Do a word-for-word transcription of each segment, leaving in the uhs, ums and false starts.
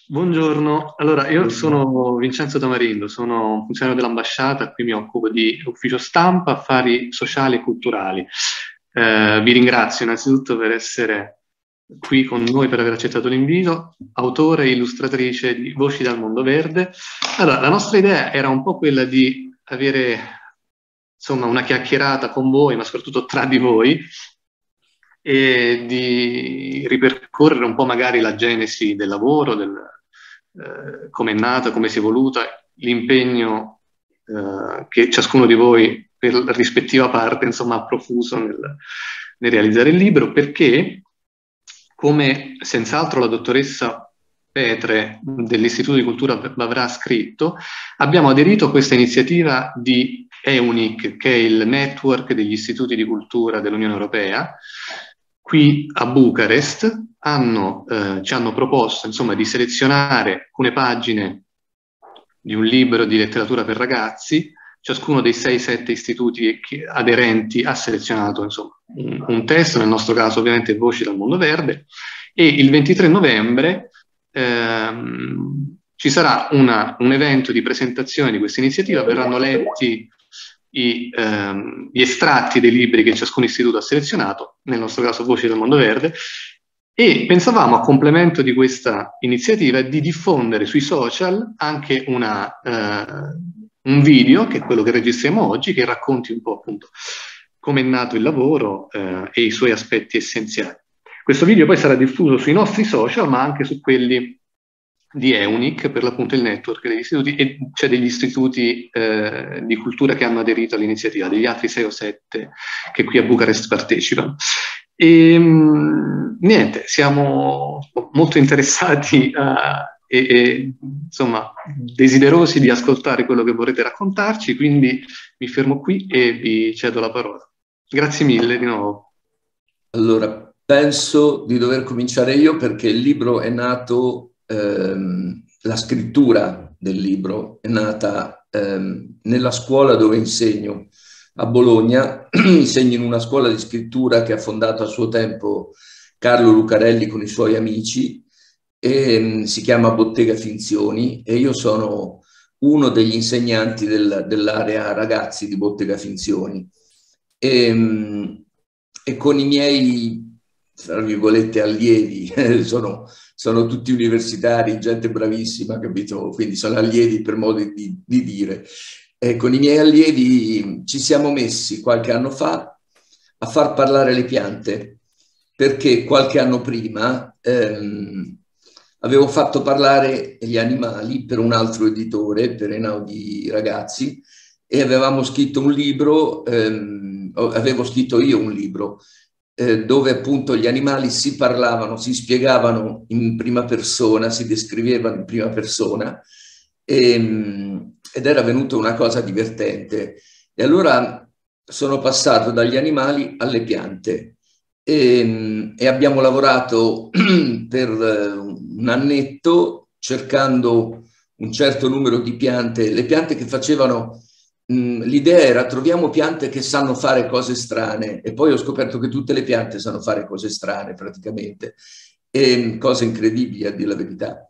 Buongiorno, allora io sono Vincenzo Tamarindo, sono un funzionario dell'ambasciata, qui mi occupo di ufficio stampa, affari sociali e culturali. Eh, vi ringrazio innanzitutto per essere qui con noi, per aver accettato l'invito, autore e illustratrice di Voci dal Mondo Verde. Allora, la nostra idea era un po' quella di avere insomma una chiacchierata con voi, ma soprattutto tra di voi, e di ripercorrere un po' magari la genesi del lavoro, del, eh, come è nata, come si è evoluta, l'impegno eh, che ciascuno di voi per la rispettiva parte insomma, ha profuso nel, nel realizzare il libro, perché come senz'altro la dottoressa Petre dell'Istituto di Cultura avrà scritto, abbiamo aderito a questa iniziativa di EUNIC, che è il network degli istituti di cultura dell'Unione Europea. Qui a Bucarest hanno, eh, ci hanno proposto insomma, di selezionare alcune pagine di un libro di letteratura per ragazzi. Ciascuno dei sei sette istituti aderenti ha selezionato insomma, un, un testo, nel nostro caso ovviamente Voci dal Mondo Verde, e il ventitré novembre ehm, ci sarà una, un evento di presentazione di questa iniziativa, verranno letti i, ehm, gli estratti dei libri che ciascun istituto ha selezionato, nel nostro caso Voci del Mondo Verde, e pensavamo a complemento di questa iniziativa di diffondere sui social anche una, eh, un video, che è quello che registriamo oggi, che racconti un po' appunto come è nato il lavoro eh, e i suoi aspetti essenziali. Questo video poi sarà diffuso sui nostri social, ma anche su quelli di EUNIC, per l'appunto il network degli istituti, e c'è degli istituti eh, di cultura che hanno aderito all'iniziativa, degli altri sei o sette che qui a Bucarest partecipano. E mh, niente, siamo molto interessati a, e, e insomma desiderosi di ascoltare quello che vorrete raccontarci, quindi mi fermo qui e vi cedo la parola. Grazie mille di nuovo. Allora, penso di dover cominciare io perché il libro è nato, ehm, la scrittura del libro è nata ehm, nella scuola dove insegno a Bologna. Insegno in una scuola di scrittura che ha fondato a suo tempo Carlo Lucarelli con i suoi amici, e um, si chiama Bottega Finzioni, e io sono uno degli insegnanti del, dell'area ragazzi di Bottega Finzioni. E, um, e con i miei, tra virgolette, allievi, sono, sono tutti universitari, gente bravissima, capito? Quindi sono allievi per modo di, di dire. E con i miei allievi ci siamo messi qualche anno fa a far parlare le piante, perché qualche anno prima ehm, avevo fatto parlare gli animali per un altro editore, per Einaudi Ragazzi, e avevamo scritto un libro, ehm, avevo scritto io un libro, eh, dove appunto gli animali si parlavano, si spiegavano in prima persona, si descrivevano in prima persona, e, ed era venuta una cosa divertente. E allora sono passato dagli animali alle piante. E, e abbiamo lavorato per un annetto cercando un certo numero di piante, le piante che facevano, l'idea era troviamo piante che sanno fare cose strane, e poi ho scoperto che tutte le piante sanno fare cose strane praticamente, e cose incredibili a dire la verità.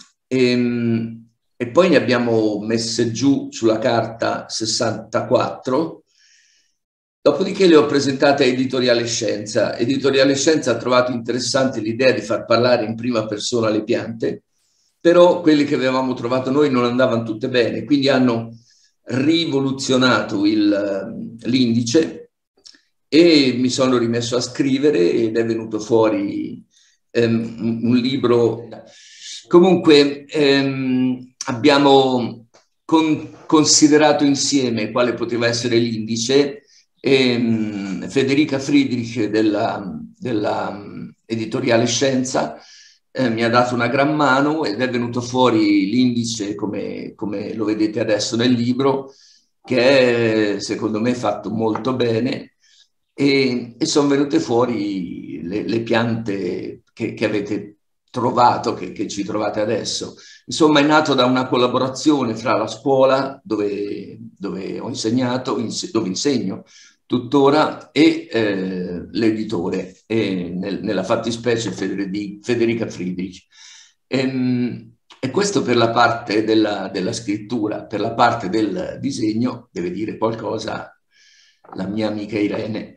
E, e poi ne abbiamo messe giù sulla carta sessantaquattro. Dopodiché le ho presentate a Editoriale Scienza. Editoriale Scienza ha trovato interessante l'idea di far parlare in prima persona le piante, però quelli che avevamo trovato noi non andavano tutte bene, quindi hanno rivoluzionato l'indice e mi sono rimesso a scrivere ed è venuto fuori um, un libro. Comunque um, abbiamo con, considerato insieme quale poteva essere l'indice. E, um, Federica Friedrich della, della um, Editoriale Scienza eh, mi ha dato una gran mano ed è venuto fuori l'indice come, come lo vedete adesso nel libro, che è secondo me fatto molto bene, e, e sono venute fuori le, le piante che, che avete trovato, che, che ci trovate adesso. Insomma, è nato da una collaborazione fra la scuola dove, dove ho insegnato, dove insegno tuttora, e eh, l'editore, e nel, nella fattispecie Federica Friedrich. E, E questo per la parte della, della scrittura. Per la parte del disegno deve dire qualcosa la mia amica Irene.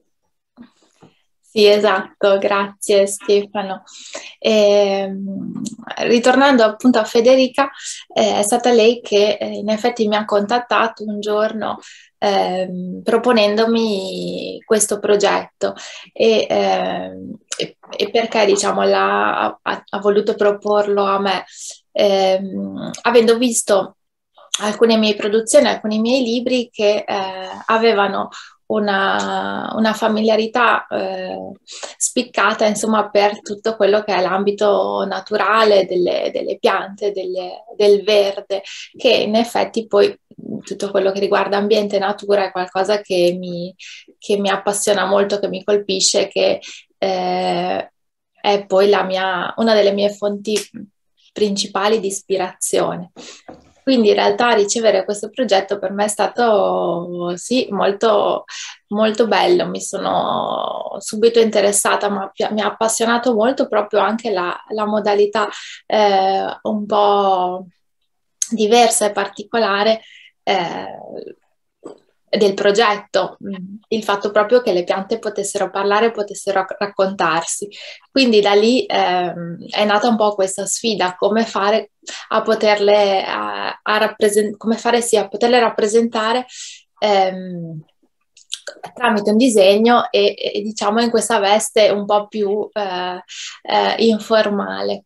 Sì, esatto, grazie Stefano. E, ritornando appunto a Federica, eh, è stata lei che eh, in effetti mi ha contattato un giorno eh, proponendomi questo progetto e, eh, e, e perché diciamo l'ha, ha, ha voluto proporlo a me, eh, avendo visto alcune mie produzioni, alcuni miei libri che eh, avevano una, una familiarità eh, spiccata, insomma, per tutto quello che è l'ambito naturale delle, delle piante, delle, del verde, che in effetti poi tutto quello che riguarda ambiente e natura è qualcosa che mi, che mi appassiona molto, che mi colpisce, che eh, è poi la mia, una delle mie fonti principali di ispirazione. Quindi in realtà ricevere questo progetto per me è stato sì, molto, molto bello, mi sono subito interessata, ma mi ha appassionato molto proprio anche la, la modalità eh, un po' diversa e particolare eh, del progetto, il fatto proprio che le piante potessero parlare, potessero raccontarsi. Quindi da lì ehm, è nata un po' questa sfida, come fare a poterle, a, a rappresent- come fare sì, a poterle rappresentare ehm, tramite un disegno e, e diciamo in questa veste un po' più eh, eh, informale.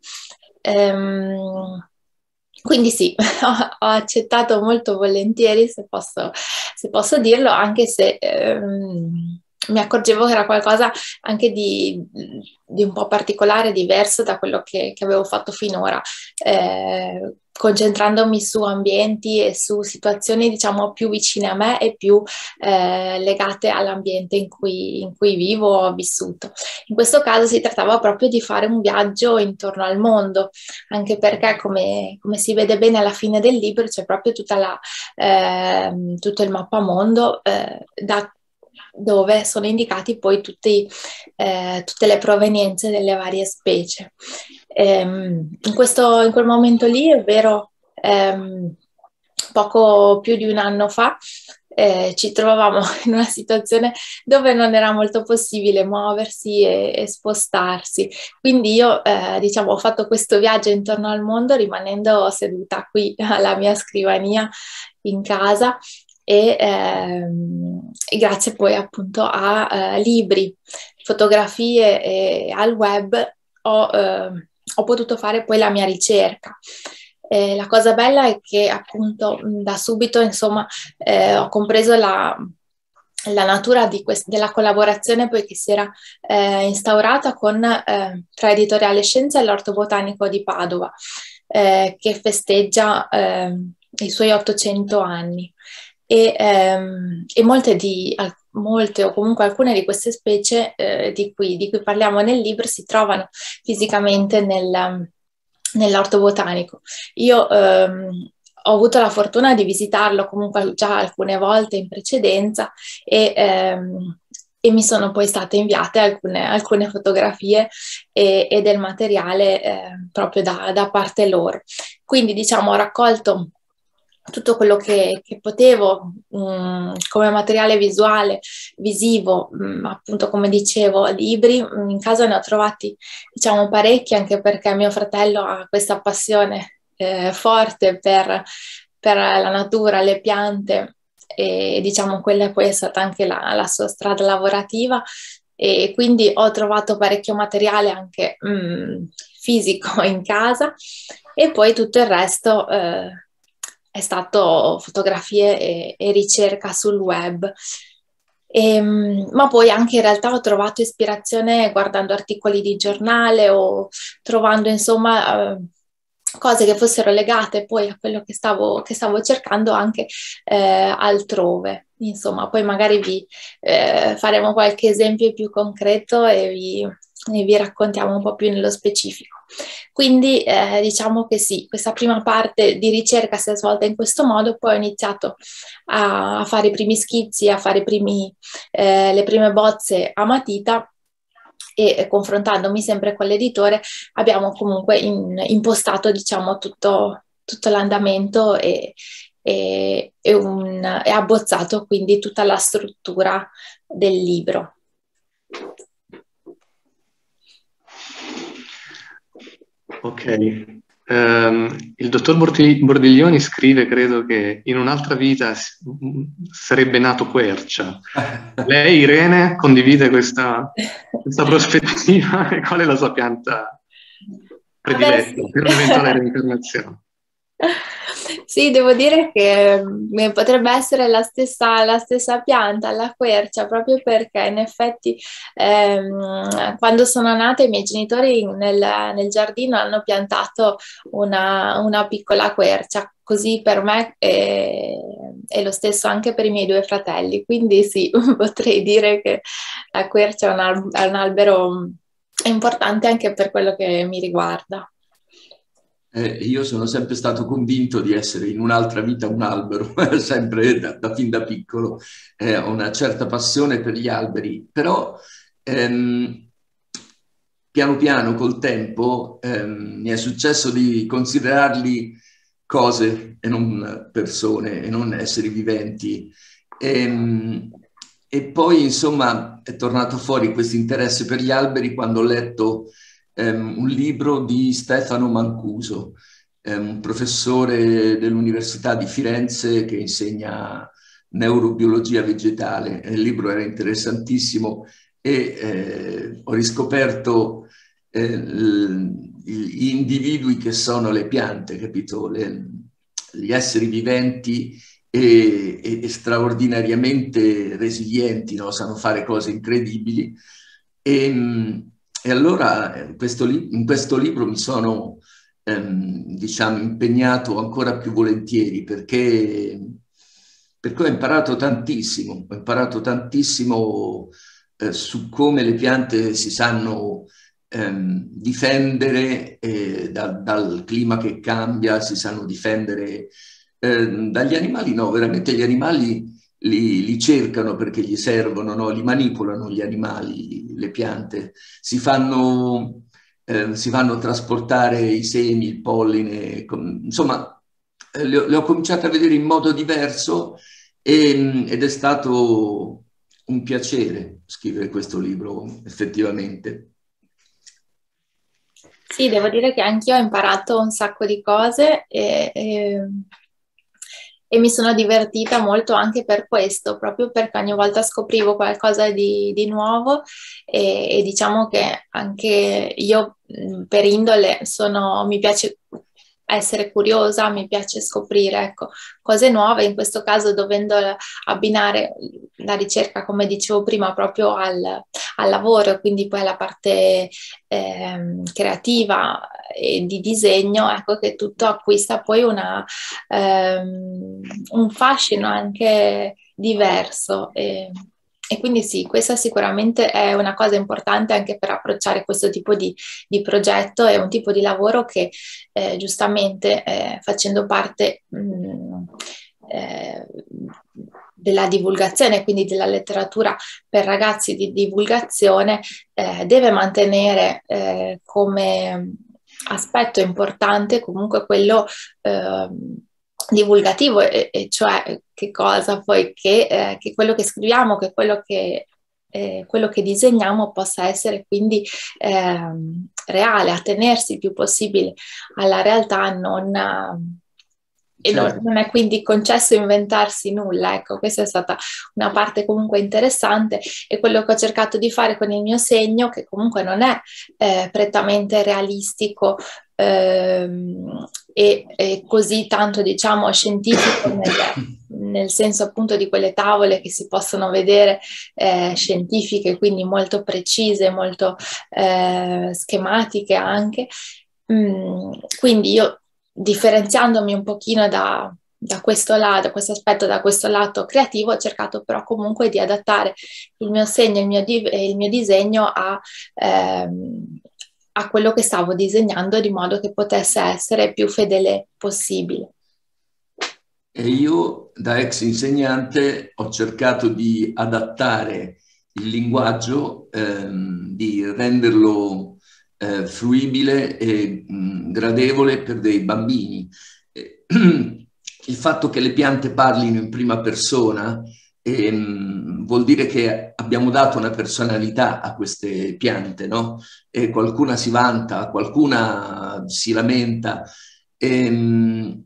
Ehm, Quindi sì, ho, ho accettato molto volentieri, se posso, se posso dirlo, anche se ehm, mi accorgevo che era qualcosa anche di, di un po' particolare, diverso da quello che, che avevo fatto finora, eh, concentrandomi su ambienti e su situazioni, diciamo, più vicine a me e più eh, legate all'ambiente in cui, in cui vivo o ho vissuto. In questo caso si trattava proprio di fare un viaggio intorno al mondo, anche perché come, come si vede bene alla fine del libro c'è proprio tutta la, eh, tutto il mappamondo eh, da dove sono indicati poi tutti, eh, tutte le provenienze delle varie specie. Ehm, in, questo, in quel momento lì, è vero, ehm, poco più di un anno fa, eh, ci trovavamo in una situazione dove non era molto possibile muoversi e, e spostarsi. Quindi io, eh, diciamo, ho fatto questo viaggio intorno al mondo rimanendo seduta qui alla mia scrivania in casa e, ehm, e grazie poi appunto a eh, libri, fotografie e al web ho, eh, ho potuto fare poi la mia ricerca. Eh, la cosa bella è che appunto da subito insomma eh, ho compreso la, la natura di quest- della collaborazione poi che si era eh, instaurata con eh, tra Editoriale Scienza e l'Orto Botanico di Padova, eh, che festeggia eh, i suoi ottocento anni. E, ehm, e molte, di, al, molte o comunque alcune di queste specie eh, di, cui, di cui parliamo nel libro si trovano fisicamente nel, nell'orto botanico. Io ehm, ho avuto la fortuna di visitarlo comunque già alcune volte in precedenza e, ehm, e mi sono poi state inviate alcune, alcune fotografie e, e del materiale eh, proprio da, da parte loro. Quindi diciamo ho raccolto tutto quello che, che potevo mh, come materiale visuale, visivo, mh, appunto come dicevo, libri, mh, in casa ne ho trovati diciamo parecchi anche perché mio fratello ha questa passione eh, forte per, per la natura, le piante e diciamo quella poi è stata anche la, la sua strada lavorativa e quindi ho trovato parecchio materiale anche mh, fisico in casa e poi tutto il resto eh, è stato fotografie e, e ricerca sul web. E, ma poi anche in realtà ho trovato ispirazione guardando articoli di giornale o trovando insomma eh, cose che fossero legate poi a quello che stavo, che stavo cercando anche eh, altrove. Insomma, poi magari vi eh, faremo qualche esempio più concreto e vi, e vi raccontiamo un po' più nello specifico. Quindi eh, diciamo che sì, questa prima parte di ricerca si è svolta in questo modo, poi ho iniziato a, a fare i primi schizzi, a fare i primi, eh, le prime bozze a matita e confrontandomi sempre con l'editore abbiamo comunque in, impostato, diciamo, tutto, tutto l'andamento e, e, e, un, e abbozzato quindi tutta la struttura del libro. Ok. Um, il dottor Bordiglioni scrive, credo, che in un'altra vita sarebbe nato Quercia. Lei, Irene, condivide questa, questa prospettiva? E qual è la sua pianta prediletta Vabbè, sì. per un'eventuale reincarnazione? Sì, devo dire che mh, potrebbe essere la stessa, la stessa pianta, la quercia, proprio perché in effetti ehm, quando sono nata i miei genitori nel, nel giardino hanno piantato una, una piccola quercia, così per me è, è lo stesso anche per i miei due fratelli, quindi sì, potrei dire che la quercia è un, al- è un albero importante anche per quello che mi riguarda. Eh, io sono sempre stato convinto di essere in un'altra vita un albero, sempre da, da fin da piccolo. Eh, ho una certa passione per gli alberi, però ehm, piano piano col tempo ehm, mi è successo di considerarli cose e non persone e non esseri viventi. E, e poi insomma è tornato fuori questo interesse per gli alberi quando ho letto Um, un libro di Stefano Mancuso, um, un professore dell'Università di Firenze che insegna neurobiologia vegetale. Il libro era interessantissimo e eh, ho riscoperto eh, gli individui che sono le piante, capito? Le, gli esseri viventi e, e, e straordinariamente resilienti, no? Sanno fare cose incredibili. E, e allora in questo, in questo libro mi sono, ehm, diciamo, impegnato ancora più volentieri perché, perché ho imparato tantissimo, ho imparato tantissimo eh, su come le piante si sanno ehm, difendere eh, da, dal clima che cambia, si sanno difendere eh, dagli animali, no, veramente gli animali li, li cercano perché gli servono, no? Li manipolano gli animali, le piante, si fanno, eh, si fanno trasportare i semi, il polline, com- insomma, eh, le, ho, le ho cominciate a vedere in modo diverso e, ed è stato un piacere scrivere questo libro, effettivamente. Sì, devo dire che anch'io ho imparato un sacco di cose e, e, e mi sono divertita molto anche per questo, proprio perché ogni volta scoprivo qualcosa di, di nuovo e, e diciamo che anche io per indole sono, mi piace essere curiosa, mi piace scoprire, ecco, cose nuove, in questo caso dovendo abbinare la ricerca, come dicevo prima, proprio al, al lavoro, quindi poi alla parte eh, creativa e di disegno, ecco che tutto acquista poi una, ehm, un fascino anche diverso. E, e quindi sì, questa sicuramente è una cosa importante anche per approcciare questo tipo di, di progetto, è un tipo di lavoro che eh, giustamente eh, facendo parte mh, eh, della divulgazione, quindi della letteratura per ragazzi di divulgazione, eh, deve mantenere eh, come aspetto importante comunque quello eh, divulgativo, e, e cioè che cosa poi che, eh, che quello che scriviamo, che quello che eh, quello che disegniamo possa essere quindi eh, reale, attenersi il più possibile alla realtà, non, e non, non è quindi concesso inventarsi nulla. Ecco, questa è stata una parte comunque interessante e quello che ho cercato di fare con il mio segno, che comunque non è eh, prettamente realistico ehm, e, e così tanto diciamo scientifico nel, nel senso appunto di quelle tavole che si possono vedere eh, scientifiche, quindi molto precise, molto eh, schematiche anche. Mm, quindi io differenziandomi un pochino da, da questo lato, questo aspetto, da questo lato creativo, ho cercato però comunque di adattare il mio segno, il mio, di, il mio disegno a, ehm, a quello che stavo disegnando, di modo che potesse essere più fedele possibile. E io, da ex insegnante, ho cercato di adattare il linguaggio, ehm, di renderlo eh, fruibile e mh, gradevole per dei bambini. Eh, il fatto che le piante parlino in prima persona ehm, vuol dire che abbiamo dato una personalità a queste piante, no? E qualcuna si vanta, qualcuna si lamenta. E,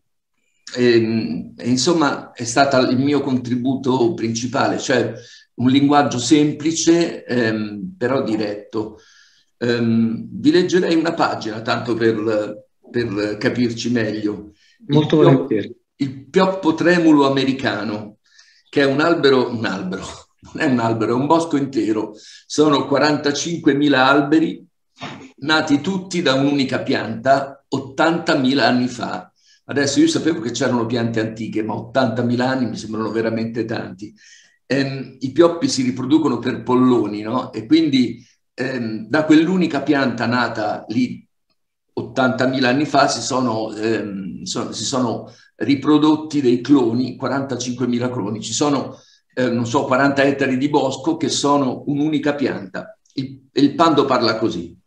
e, e insomma è stato il mio contributo principale, cioè un linguaggio semplice ehm, però diretto. Um, vi leggerei una pagina tanto per, per capirci meglio. Molto il volentieri. Pioppo, il pioppo tremulo americano, che è un albero, un albero, non è un albero, è un bosco intero. Sono quarantacinquemila alberi nati tutti da un'unica pianta ottantamila anni fa. Adesso io sapevo che c'erano piante antiche, ma ottantamila anni mi sembrano veramente tanti. Ehm, I pioppi si riproducono per polloni, no? E quindi ehm, da quell'unica pianta nata lì ottantamila anni fa si sono, ehm, sono, si sono riprodotti dei cloni, quarantacinquemila cloni. Ci sono, eh, non so, quaranta ettari di bosco che sono un'unica pianta. Il, il Pando parla così.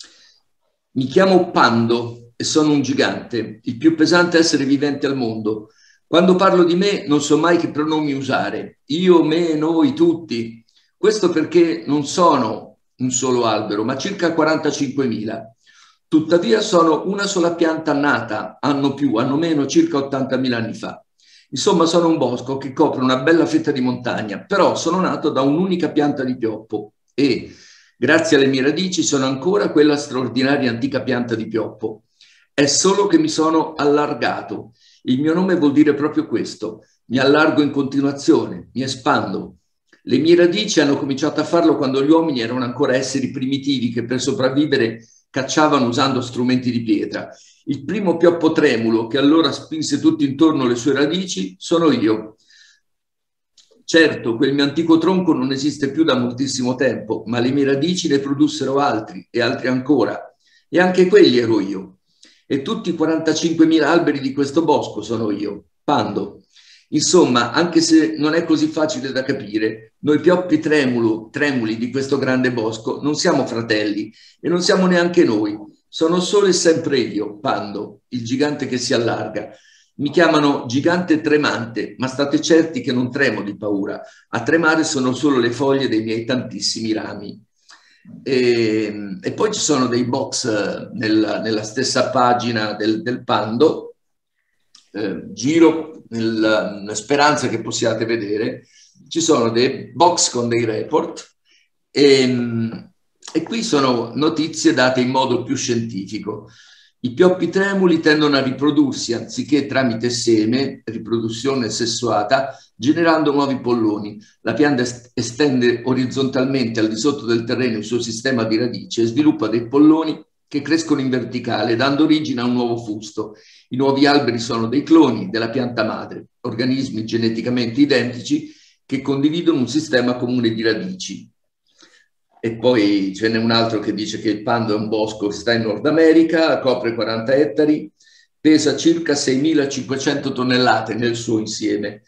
Mi chiamo Pando e sono un gigante, il più pesante essere vivente al mondo. Quando parlo di me non so mai che pronomi usare. Io, me, noi, tutti. Questo perché non sono un solo albero, ma circa quarantacinquemila. Tuttavia sono una sola pianta nata, hanno più, hanno meno, circa ottantamila anni fa. Insomma, sono un bosco che copre una bella fetta di montagna, però sono nato da un'unica pianta di pioppo e, grazie alle mie radici, sono ancora quella straordinaria antica pianta di pioppo. È solo che mi sono allargato. Il mio nome vuol dire proprio questo. Mi allargo in continuazione, mi espando. Le mie radici hanno cominciato a farlo quando gli uomini erano ancora esseri primitivi che per sopravvivere cacciavano usando strumenti di pietra. Il primo pioppo tremulo che allora spinse tutto intorno le sue radici sono io. Certo, quel mio antico tronco non esiste più da moltissimo tempo, ma le mie radici ne produssero altri e altri ancora. E anche quelli ero io. E tutti i quarantacinquemila alberi di questo bosco sono io, Pando. Insomma, anche se non è così facile da capire, noi pioppi tremulo, tremuli di questo grande bosco non siamo fratelli e non siamo neanche noi. Sono solo e sempre io, Pando, il gigante che si allarga. Mi chiamano gigante tremante, ma state certi che non tremo di paura. A tremare sono solo le foglie dei miei tantissimi rami. E, e poi ci sono dei box nella, nella stessa pagina del, del Pando. Eh, giro nella, nella speranza che possiate vedere. Ci sono dei box con dei report e, e qui sono notizie date in modo più scientifico. I pioppi tremuli tendono a riprodursi anziché tramite seme, riproduzione sessuata, generando nuovi polloni. La pianta estende orizzontalmente al di sotto del terreno il suo sistema di radici e sviluppa dei polloni che crescono in verticale, dando origine a un nuovo fusto. I nuovi alberi sono dei cloni della pianta madre, organismi geneticamente identici che condividono un sistema comune di radici. E poi ce n'è un altro che dice che il Pando è un bosco che sta in Nord America, copre quaranta ettari, pesa circa seimilacinquecento tonnellate nel suo insieme.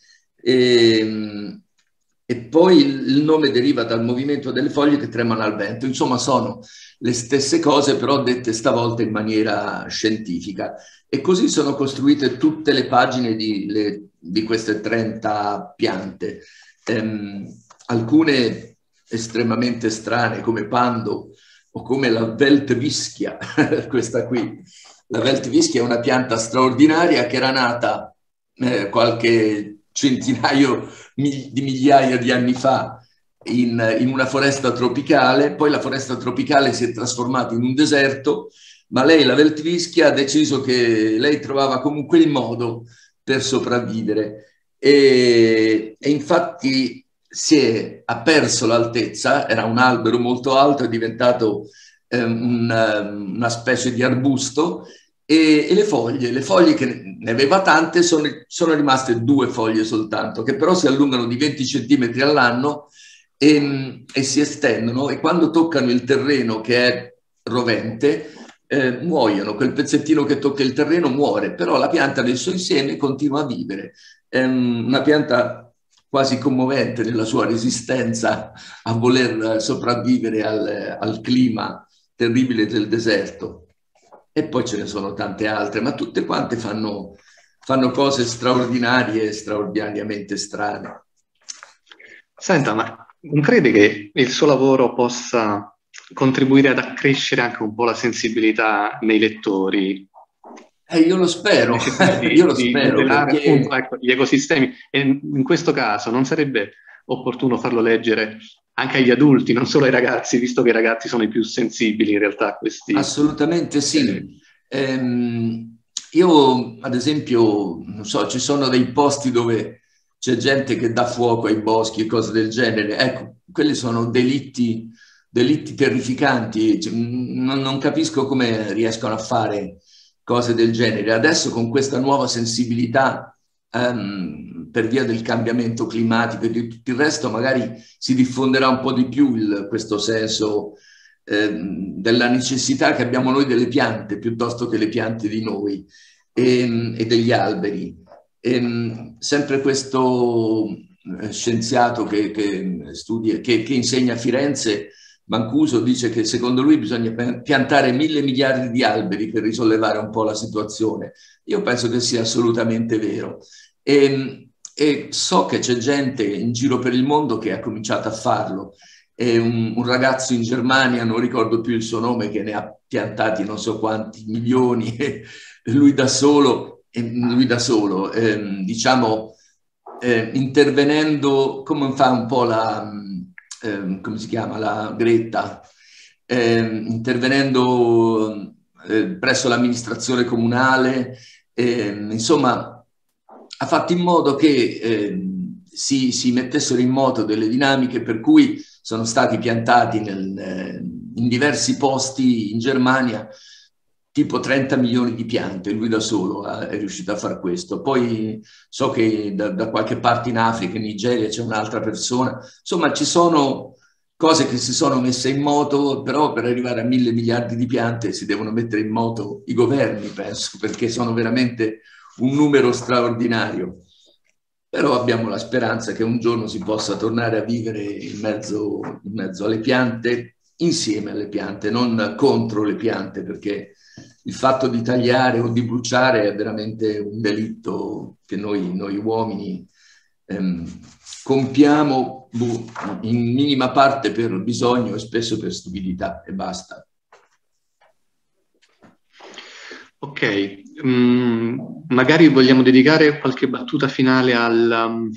E, e poi il, il nome deriva dal movimento delle foglie che tremano al vento. Insomma, sono le stesse cose, però dette stavolta in maniera scientifica. E così sono costruite tutte le pagine di, le, di queste trenta piante. Ehm, alcune estremamente strane come Pando o come la Weltwischia, questa qui. La Weltwischia è una pianta straordinaria che era nata eh, qualche centinaio di migliaia di anni fa in, in una foresta tropicale, poi la foresta tropicale si è trasformata in un deserto, ma lei, la Weltwischia, ha deciso che lei trovava comunque il modo per sopravvivere e, e infatti si è, ha perso l'altezza, era un albero molto alto, è diventato eh, una, una specie di arbusto e, e le foglie, le foglie che ne aveva tante sono, sono rimaste due foglie soltanto, che però si allungano di venti centimetri all'anno e, e si estendono e quando toccano il terreno che è rovente eh, muoiono, quel pezzettino che tocca il terreno muore, però la pianta nel suo insieme continua a vivere. È una pianta quasi commovente nella sua resistenza a voler sopravvivere al, al clima terribile del deserto. E poi ce ne sono tante altre, ma tutte quante fanno, fanno cose straordinarie e straordinariamente strane. Senta, ma non crede che il suo lavoro possa contribuire ad accrescere anche un po' la sensibilità nei lettori? Eh, io lo spero, Di, io lo di spero modelare perché... appunto, ecco, gli ecosistemi. E in questo caso non sarebbe opportuno farlo leggere anche agli adulti, non solo ai ragazzi, visto che i ragazzi sono i più sensibili in realtà a questi... Assolutamente sì. Ehm, io, ad esempio, non so, ci sono dei posti dove c'è gente che dà fuoco ai boschi e cose del genere. Ecco, quelli sono delitti, delitti terrificanti. Cioè, non, non capisco come riescono a fare cose del genere. Adesso con questa nuova sensibilità um, per via del cambiamento climatico e di tutto il resto, magari si diffonderà un po' di più il, questo senso eh, della necessità che abbiamo noi delle piante piuttosto che le piante di noi e, e degli alberi. E, sempre questo scienziato che, che, studia, che, che insegna a Firenze, Mancuso, dice che secondo lui bisogna piantare mille miliardi di alberi per risollevare un po' la situazione. Io penso che sia assolutamente vero. E, e so che c'è gente in giro per il mondo che ha cominciato a farlo. E un, un ragazzo in Germania, non ricordo più il suo nome, che ne ha piantati non so quanti milioni, lui da solo, lui da solo ehm, diciamo, eh, intervenendo come fa un po' la... Eh, come si chiama, la Greta, eh, intervenendo eh, presso l'amministrazione comunale, eh, insomma ha fatto in modo che eh, si, si mettessero in moto delle dinamiche per cui sono stati piantati nel, eh, in diversi posti in Germania tipo trenta milioni di piante, lui da solo è riuscito a fare questo. Poi so che da, da qualche parte in Africa, in Nigeria, c'è un'altra persona. Insomma, ci sono cose che si sono messe in moto, però per arrivare a mille miliardi di piante si devono mettere in moto i governi, penso, perché sono veramente un numero straordinario. Però abbiamo la speranza che un giorno si possa tornare a vivere in mezzo, in mezzo alle piante, insieme alle piante, non contro le piante, perché il fatto di tagliare o di bruciare è veramente un delitto che noi, noi uomini ehm, compiamo in minima parte per bisogno e spesso per stupidità e basta. Ok, um, magari vogliamo dedicare qualche battuta finale al, um,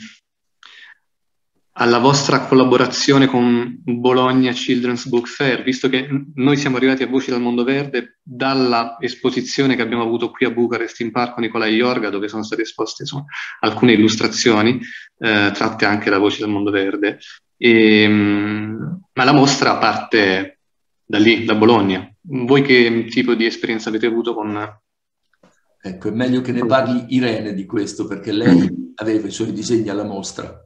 alla vostra collaborazione con Bologna Children's Book Fair, visto che noi siamo arrivati a Voci dal Mondo Verde dalla esposizione che abbiamo avuto qui a Bucarest in Parco Nicolai Iorga, dove sono state esposte insomma, alcune illustrazioni eh, tratte anche da Voci dal Mondo Verde, e, um, ma la mostra parte da lì, da Bologna. Voi che tipo di esperienza avete avuto con... Ecco, è meglio che ne parli Irene di questo, perché lei aveva i suoi disegni alla mostra.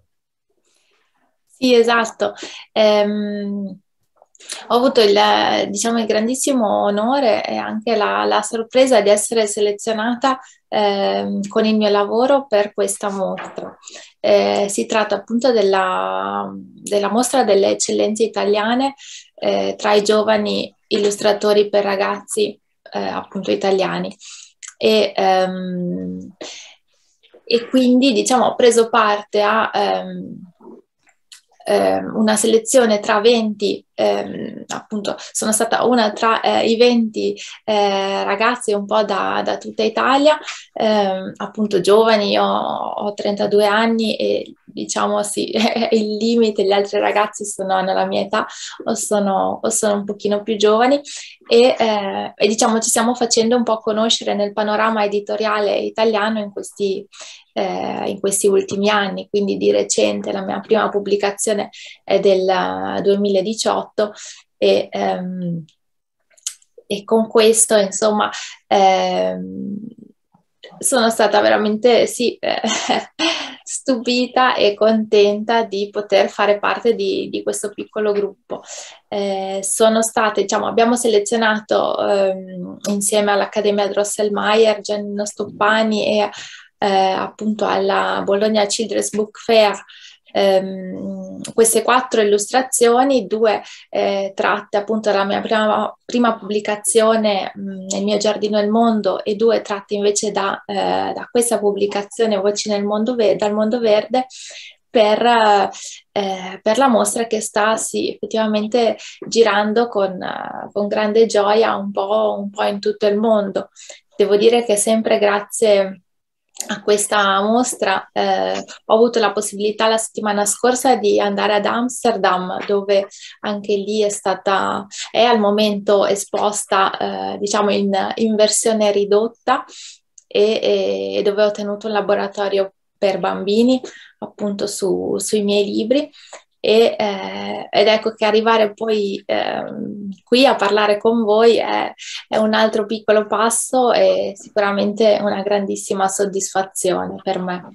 Sì, esatto. Ehm, ho avuto il, diciamo, il grandissimo onore e anche la, la sorpresa di essere selezionata ehm, con il mio lavoro per questa mostra. Eh, si tratta appunto della, della mostra delle eccellenze italiane eh, tra i giovani illustratori per ragazzi eh, appunto italiani. E, ehm, e quindi diciamo ho preso parte a... Ehm, una selezione tra venti, ehm, appunto sono stata una tra eh, i venti eh, ragazzi un po' da, da tutta Italia, ehm, appunto giovani. Io ho trentadue anni e diciamo sì, è il limite, gli altri ragazzi sono, hanno la mia età o sono, o sono un pochino più giovani e, eh, e diciamo ci stiamo facendo un po' conoscere nel panorama editoriale italiano in questi Eh, in questi ultimi anni, quindi di recente la mia prima pubblicazione è del duemiladiciotto e, ehm, e con questo insomma ehm, sono stata veramente sì, eh, stupita e contenta di poter fare parte di, di questo piccolo gruppo. Eh, sono state, diciamo, abbiamo selezionato ehm, insieme all'Accademia Drosselmeyer, Giannino Stoppani e Eh, appunto alla Bologna Children's Book Fair ehm, queste quattro illustrazioni, due eh, tratte appunto dalla mia prima, prima pubblicazione mh, Nel mio giardino il mondo, e due tratte invece da, eh, da questa pubblicazione Voci nel mondo Ve- dal mondo verde, per, eh, per la mostra che sta sì, effettivamente girando con, eh, con grande gioia un po', un po' in tutto il mondo. Devo dire che sempre grazie a questa mostra eh, ho avuto la possibilità la settimana scorsa di andare ad Amsterdam, dove anche lì è stata, è al momento esposta eh, diciamo in, in versione ridotta, e, e dove ho tenuto un laboratorio per bambini appunto su, sui miei libri. E, eh, ed ecco che arrivare poi eh, qui a parlare con voi è, è un altro piccolo passo e sicuramente una grandissima soddisfazione per me.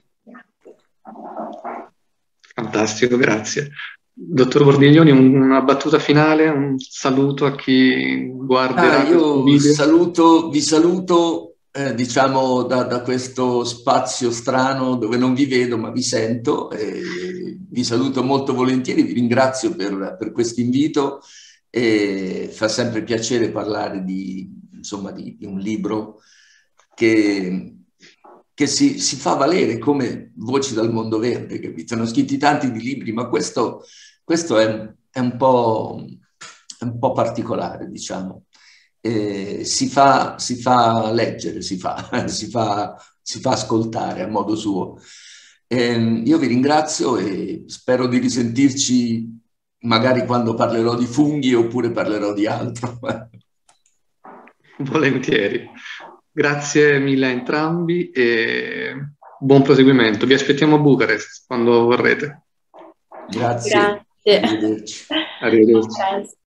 Fantastico, grazie. Dottor Bordiglioni, una battuta finale, un saluto a chi guarderà Ah, questo io video. saluto, vi saluto eh, diciamo da, da questo spazio strano dove non vi vedo ma vi sento, e vi saluto molto volentieri, vi ringrazio per, per questo invito, e fa sempre piacere parlare di, insomma, di, di un libro che, che si, si fa valere come Voci dal mondo verde, capito? Sono scritti tanti di libri, ma questo, questo è, è un po', è un po' particolare, diciamo. Eh, si fa, si fa leggere, si fa, si fa, si fa ascoltare a modo suo. Eh, io vi ringrazio e spero di risentirci magari quando parlerò di funghi oppure parlerò di altro. Volentieri. Grazie mille a entrambi e buon proseguimento. Vi aspettiamo a Bucarest quando vorrete. Grazie. Grazie. Arrivederci. Arrivederci.